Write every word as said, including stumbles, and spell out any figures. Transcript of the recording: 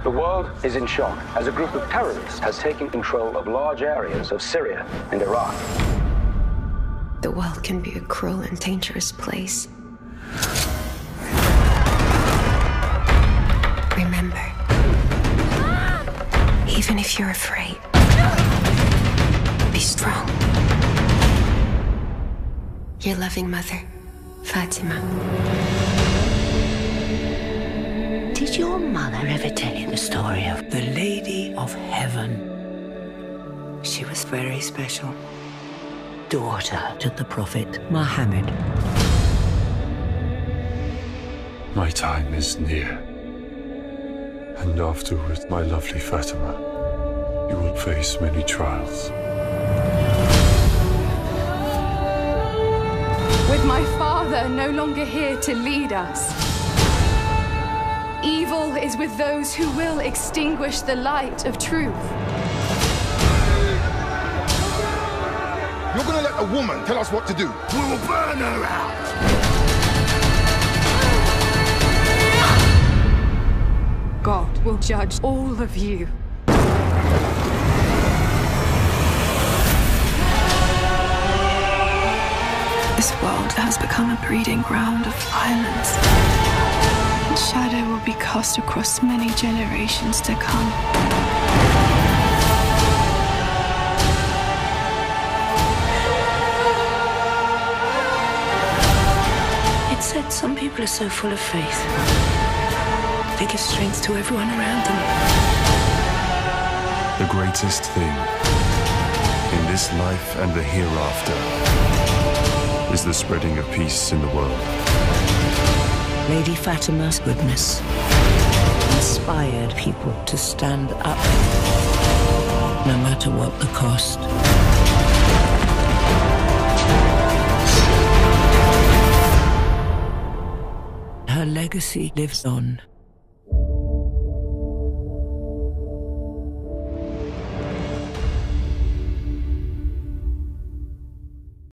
The world is in shock as a group of terrorists has taken control of large areas of Syria and Iraq. The world can be a cruel and dangerous place. Remember, even if you're afraid, be strong. Your loving mother, Fatima. Did your mother ever tell you the story of the Lady of Heaven? She was very special. Daughter to the Prophet Muhammad. My time is near. And afterwards, my lovely Fatima, you will face many trials. With my father no longer here to lead us, evil is with those who will extinguish the light of truth. You're gonna let a woman tell us what to do? We will burn her out! God will judge all of you. This world has become a breeding ground of violence. Shadow will be cast across many generations to come. It said some people are so full of faith, they give strength to everyone around them. The greatest thing in this life and the hereafter is the spreading of peace in the world. Lady Fatima's goodness inspired people to stand up, no matter what the cost. Her legacy lives on.